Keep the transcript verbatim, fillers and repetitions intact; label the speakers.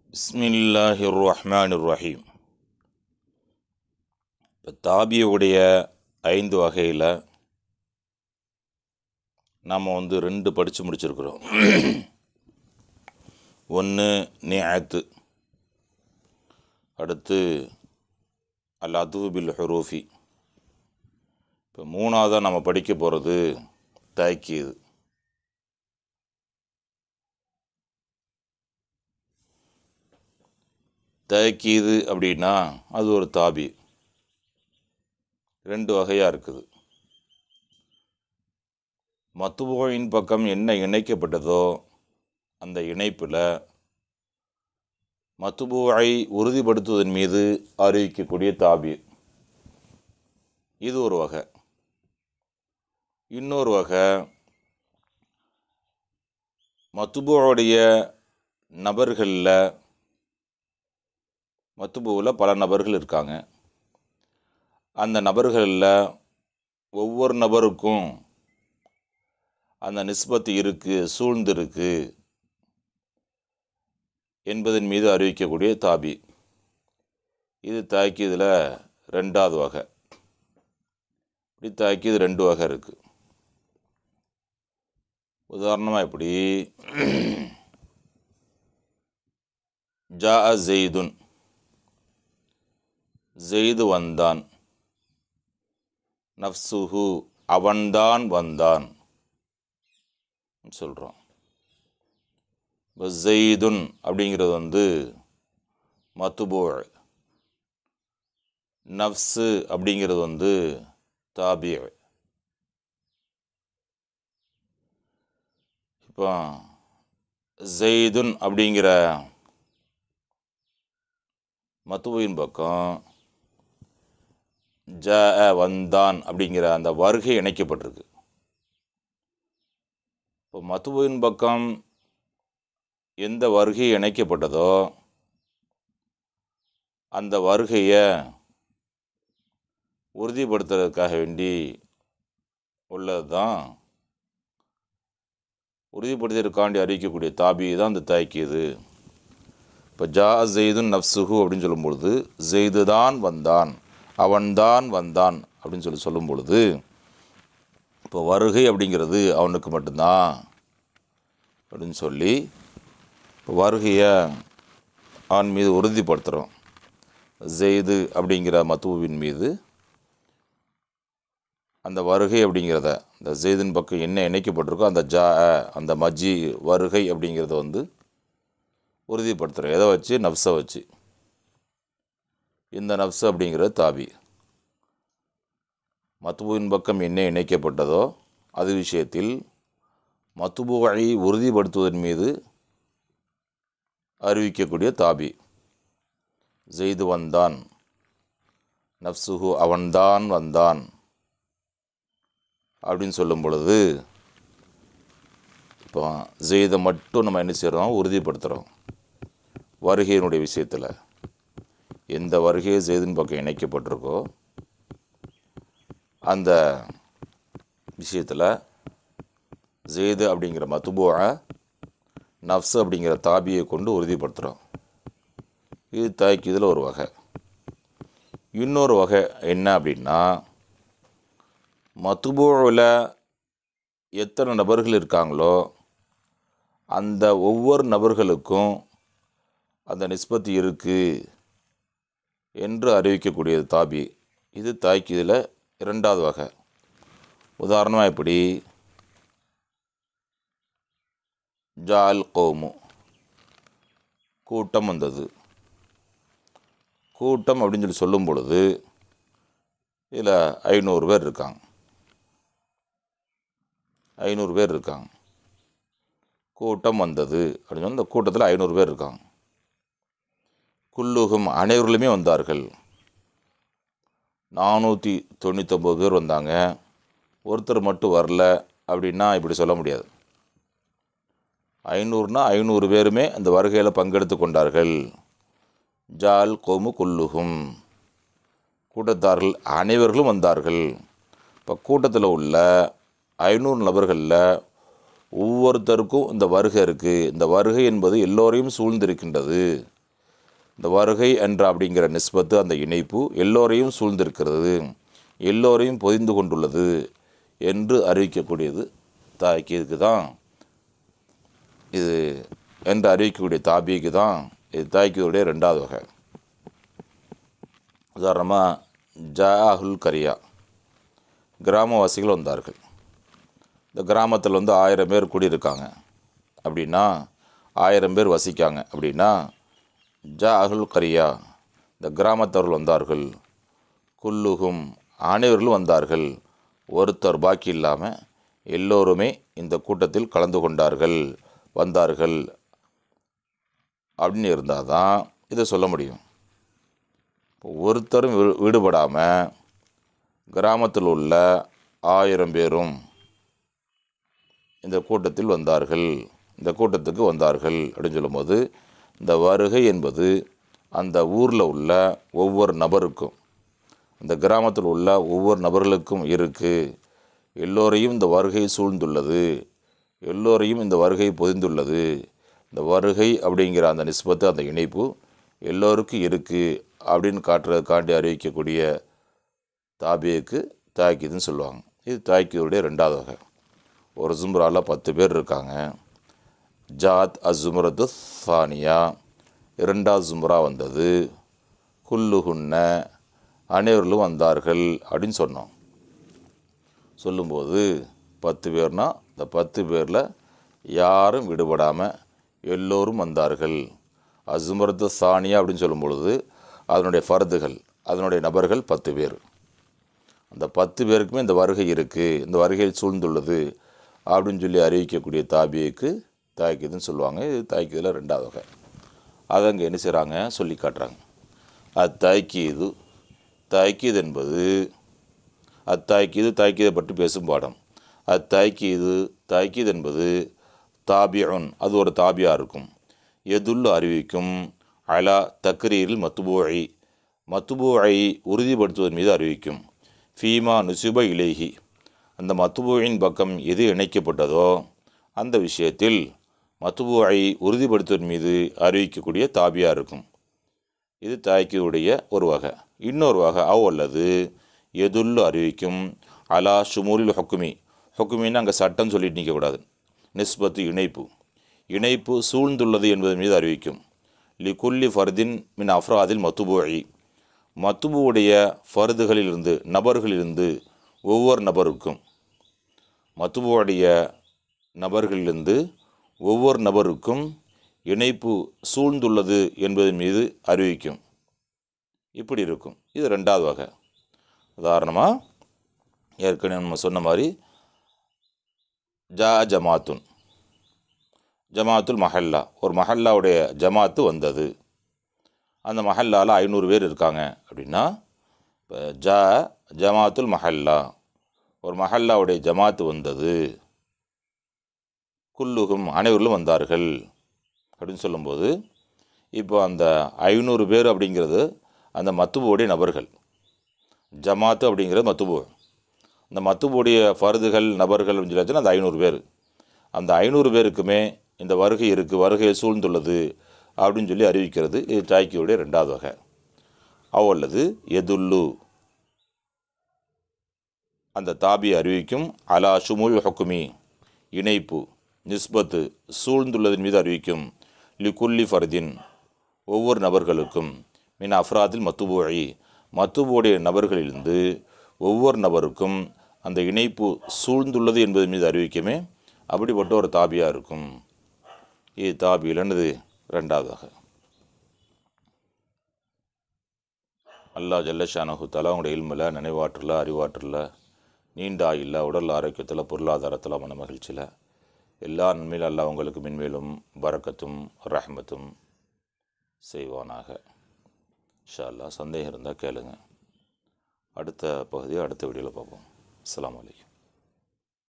Speaker 1: பிஸ்மில்லாஹிர் ரஹ்மானிர் ரஹீம். இப்போ தாபியுடைய ஐந்து வகையில் நாம் வந்து ரெண்டு படித்து முடிச்சிருக்கிறோம். ஒன்று நிஅத்து, அடுத்து அல் அதுஃபு பில் ஹுரூஃபி. இப்போ மூணாவதாக நம்ம படிக்க போகிறது தாக்கீது. தாக்கீது அப்படின்னா அது ஒரு தாபி. ரெண்டு வகையாக இருக்குது. மத்துபூயின் பக்கம் என்ன இணைக்கப்பட்டதோ அந்த இணைப்பில் மத்துபூயை உறுதிப்படுத்துவதன் மீது அறிவிக்கக்கூடிய தாபி, இது ஒரு வகை. இன்னொரு வகை, மத்துபூவுடைய நபர்களில், மத்துபூவில் பல நபர்கள் இருக்காங்க. அந்த நபர்களில் ஒவ்வொரு நபருக்கும் அந்த நிஸ்பத்து இருக்குது, சூழ்ந்திருக்கு என்பதன் மீது அறிவிக்கக்கூடிய தாபி, இது தாக்கீதில் ரெண்டாவது வகை. இப்படி தாக்கீது ரெண்டு வகை இருக்குது. உதாரணமாக இப்படி, ஜா ஜெய்துன், ஜெய்து வந்தான், நஃப்சுஹு அவன்தான் வந்தான் சொல்கிறோம். இப்போ ஜெய்துன் அப்படிங்கிறது வந்து மத்துபூ, நஃப்ஸு அப்படிங்கிறது வந்து தாபி. இப்போ ஜெய்துன் அப்படிங்கிற மத்துபூவின் பக்கம் ஜ வந்தான் அப்படிங்கிற அந்த வருகை இணைக்கப்பட்டிருக்கு. இப்போ மத்துபூவின் பக்கம் எந்த வருகை இணைக்கப்பட்டதோ அந்த வருகையை உறுதிப்படுத்துறதுக்காக வேண்டி உள்ளது தான், உறுதிப்படுத்துறதுக்காண்டி அறிவிக்கக்கூடிய தாபி தான் அந்த தாக்கீது. இப்போ ஜா ஜெய்துன் நஃப்சுஹு அப்படின்னு சொல்லும் பொழுது, ஜெய்து தான் வந்தான், அவன்தான் வந்தான் அப்படின்னு சொல்லி சொல்லும் பொழுது, இப்போ வருகை அப்படிங்கிறது அவனுக்கு மட்டும்தான் அப்படின்னு சொல்லி இப்போ வருகையை அவன் மீது உறுதிப்படுத்துகிறோம். ஜெய்து அப்படிங்கிற மத்துவின் மீது அந்த வருகை அப்படிங்கிறத, இந்த ஜெய்தின் பக்கம் என்ன இணைக்கப்பட்டிருக்கோ அந்த ஜா, அந்த மஜ்ஜி வருகை அப்படிங்கிறத வந்து உறுதிப்படுத்துகிறோம். எதை வச்சு? நஃப்ஸை வச்சு. இந்த நஃப்ஸ் அப்படிங்கிற தாபி. மத்துபூவின் பக்கம் என்ன இணைக்கப்பட்டதோ அது விஷயத்தில் மத்துபூவை உறுதிப்படுத்துவதன் மீது அறிவிக்கக்கூடிய தாபி. ஜெய்து வந்தான், நஃப்சுஹு அவன்தான் வந்தான் அப்படின்னு சொல்லும் பொழுது, இப்போ ஜெய்தை மட்டும் நம்ம என்ன செய்கிறோம்? உறுதிப்படுத்துகிறோம். வருகையினுடைய விஷயத்தில் எந்த வருகையை ஜெய்தின் பக்கம் இணைக்கப்பட்டிருக்கோ அந்த விஷயத்தில் ஜெய்து அப்படிங்கிற மத்துபூவை நஃப்ஸ் அப்படிங்கிற தாபியை கொண்டு உறுதிப்படுத்துகிறோம். இது தாக்கீதில் ஒரு வகை. இன்னொரு வகை என்ன அப்படின்னா, மத்துபூவில் எத்தனை நபர்கள் இருக்காங்களோ அந்த ஒவ்வொரு நபர்களுக்கும் அந்த நிஸ்பத்து இருக்குது என்று அறிவிக்கக்கூடியது தாபி. இது தாக்கீதில் இரண்டாவது வகை. உதாரணமாக இப்படி, ஜால் கௌமு, கூட்டம் வந்தது. கூட்டம் அப்படின்னு சொல்லி சொல்லும் பொழுது இதில் ஐநூறு பேர் இருக்காங்க. ஐநூறு பேர் இருக்காங்க. கூட்டம் வந்தது அப்படின்னு சொல்லி இந்த கூட்டத்தில் ஐநூறு பேர் இருக்காங்க. குல்லுகும் அனைவர்களுமே வந்தார்கள். நானூற்றி தொண்ணூற்றொம்பது பேர் வந்தாங்க, ஒருத்தர் மட்டும் வரல அப்படின்னா இப்படி சொல்ல முடியாது. ஐநூறுனா ஐநூறு பேருமே அந்த வருகையில் பங்கெடுத்து கொண்டார்கள். ஜால் கோமு குல்லுகும், கூட்டத்தார்கள் அனைவர்களும் வந்தார்கள். இப்போ கூட்டத்தில் உள்ள ஐநூறு நபர்களில் ஒவ்வொருத்தருக்கும் இந்த வருகை இருக்குது. இந்த வருகை என்பது எல்லோரையும் சூழ்ந்திருக்கின்றது இந்த வருகை என்ற அப்படிங்கிற நிஸ்பத்து, அந்த இணைப்பு எல்லோரையும் சூழ்ந்திருக்கிறது, எல்லோரையும் பொதிந்து கொண்டுள்ளது என்று அறிவிக்கக்கூடியது தாக்கீதுக்கு தான். இது என்று அறிவிக்கக்கூடிய தாபிக்கு தான் இது தாக்கீதுடைய ரெண்டாவது வகை. உதாரணமாக ஜாஹுல் கரியா, கிராமவாசிகள் வந்தார்கள். இந்த கிராமத்தில் வந்து ஆயிரம் பேர் குடியிருக்காங்க அப்படின்னா, ஆயிரம் பேர் வசிக்காங்க அப்படின்னா, ஜாஹுல் கரியா, இந்த கிராமத்தவர்கள் வந்தார்கள். குல்லுகும், அனைவர்களும் வந்தார்கள், ஒருத்தர் பாக்கி இல்லாமல் எல்லோருமே இந்த கூட்டத்தில் கலந்து கொண்டார்கள், வந்தார்கள் அப்படின்னு இருந்தால் தான் இதை சொல்ல முடியும். இப்போ ஒருத்தரும் விடுபடாமல் கிராமத்தில் உள்ள ஆயிரம் பேரும் இந்த கூட்டத்தில் வந்தார்கள், இந்த கூட்டத்துக்கு வந்தார்கள் அப்படின்னு சொல்லும்போது, இந்த வருகை என்பது அந்த ஊரில் உள்ள ஒவ்வொரு நபருக்கும், அந்த கிராமத்தில் உள்ள ஒவ்வொரு நபர்களுக்கும் இருக்குது. எல்லோரையும் இந்த வருகை சூழ்ந்துள்ளது, எல்லோரையும் இந்த வருகை பொதிந்துள்ளது. இந்த வருகை அப்படிங்கிற அந்த நிஸ்பத்து, அந்த இணைப்பு எல்லோருக்கும் இருக்குது அப்படின்னு காட்டுறதுக்காண்டி அறிவிக்கக்கூடிய தாபியக்கு தாக்கீதுன்னு சொல்லுவாங்க. இது தாக்கீதுடைய ரெண்டாவது வகை. ஒரு ஜும்ராவில் பத்து பேர் இருக்காங்க. ஜாத் அஸ்ஸும்ரத்து சானியா, இரண்டாவது ஜும்ரா வந்தது. குல்லுஹுன்ன, அனைவர்களும் வந்தார்கள் அப்படின்னு சொன்னோம். சொல்லும்போது பத்து பேர்னால் இந்த பத்து பேரில் யாரும் விடுபடாமல் எல்லோரும் வந்தார்கள். அஸ்ஸும்ரத்து சானியா அப்படின்னு சொல்லும் பொழுது அதனுடைய ஃபர்துகள், அதனுடைய நபர்கள் பத்து பேர். அந்த பத்து பேருக்குமே இந்த வருகை இருக்குது, இந்த வருகையில் சூழ்ந்துள்ளது அப்படின்னு சொல்லி அறிவிக்கக்கூடிய தாபியக்கு தாக்கீதுன்னு சொல்லுவாங்க. இது தாக்கீதில் ரெண்டாவது வகை. அதை அங்கே என்ன செய்கிறாங்க, சொல்லி காட்டுறாங்க. அத்தாக்கீது, தாக்கீது என்பது, அத்தாக்கீது தாக்கீதை பற்றி பேசும் பாடம். அத்தாக்கீது, தாக்கீது என்பது தாபியுன், அது ஒரு தாபியாக இருக்கும். எதுல்லு அறிவிக்கும், அலா தக்ரீரில் மத்துபூஐ, மத்துபூஐ உறுதிப்படுத்துவதன் மீது அறிவிக்கும். ஃபீமா நுசிப இலேஹி, அந்த மத்துபூயின் பக்கம் எது இணைக்கப்பட்டதோ அந்த விஷயத்தில் மத்துபூஐ உறுதிப்படுத்துவதன் மீது அறிவிக்கக்கூடிய தாபியாக இருக்கும். இது தாக்கீதுடைய ஒரு வகை. இன்னொரு வகை அவ் அல்லது எதுல்லு அறிவிக்கும், அலா ஷுமூலில் ஹொக்குமி, ஹொக்குமின்னு அங்கே சட்டம் சொல்லிட்டு நிற்கக்கூடாது, நிஸ்பத்து இணைப்பு, இணைப்பு சூழ்ந்துள்ளது என்பதன் மீது அறிவிக்கும். லி குல்லி ஃபர்தின் மின் அஃப்ராதில் மத்துபூஇ, மத்துபுவுடைய ஃபர்துகளிலிருந்து, நபர்களிலிருந்து ஒவ்வொரு நபருக்கும், மத்துபுவுடைய நபர்களிலிருந்து ஒவ்வொரு நபருக்கும் இணைப்பு சூழ்ந்துள்ளது என்பதன் மீது அறிவிக்கும். இப்படி இருக்கும். இது ரெண்டாவது வகை. உதாரணமாக ஏற்கனவே நம்ம சொன்ன மாதிரி ஜா ஜமாத்துன், ஜமாத்துல் மஹல்லா, ஒரு மஹல்லாவுடைய ஜமாத்து வந்தது. அந்த மஹல்லாவில் ஐநூறு பேர் இருக்காங்க அப்படின்னா, இப்போ ஜா ஜமாத்துல் மஹல்லா, ஒரு மஹல்லாவுடைய ஜமாத்து வந்தது. குல்லுகும், அனைவர்களும் வந்தார்கள் அப்படின்னு சொல்லும்போது, இப்போ அந்த ஐநூறு பேர் அப்படிங்கிறது அந்த மத்துபுடைய நபர்கள், ஜமாத்து அப்படிங்கிறது மத்துபு. அந்த மத்துபுடைய ஃபர்துகள் நபர்கள் அப்படின்னு சொல்லி அந்த ஐநூறு பேர், அந்த ஐநூறு பேருக்குமே இந்த வருகை இருக்குது, வருகையை சூழ்ந்துள்ளது அப்படின்னு சொல்லி அறிவிக்கிறது. இது தாக்கீதுடைய ரெண்டாவது வகை. அவ் அல்லது எதுல்லு, அந்த தாபி அறிவிக்கும், அலா ஷுமுல் ஹுக்குமி, இணைப்பு, நிஸ்பத்து சூழ்ந்துள்ளதன் மீது அறிவிக்கும். லி குல்லி ஃபர்தின், ஒவ்வொரு நபர்களுக்கும், மின் அஃப்ராதில் மத்துபூஇ, மத்துபுடைய நபர்களிலிருந்து ஒவ்வொரு நபருக்கும் அந்த இணைப்பு சூழ்ந்துள்ளது என்பதன் மீது அறிவிக்குமே, அப்படிப்பட்ட ஒரு தாபியாக இருக்கும். இது தாபியில் என்னது ரெண்டாவது வகை. அல்லாஹ் ஜல்லஷானஹு தஆலா அவங்களுடைய இல்மில், நினைவாற்றல, அறிவாற்றல, நீண்ட ஆயுளில், உடல் ஆரோக்கியத்தில், பொருளாதாரத்தில், மன மகிழ்ச்சியில், எல்லா நன்மையிலும் அல்லாஹ் அவங்களுக்கு மென்மேலும் பரக்கத்தும் ரஹ்மத்தும் செய்வானாக. இன்ஷா அல்லாஹ். சந்தேகம் இருந்தால் கேளுங்க. அடுத்த பகுதியை அடுத்த வீடியோவில் பார்ப்போம். அஸ்ஸலாமு அலைக்கும்.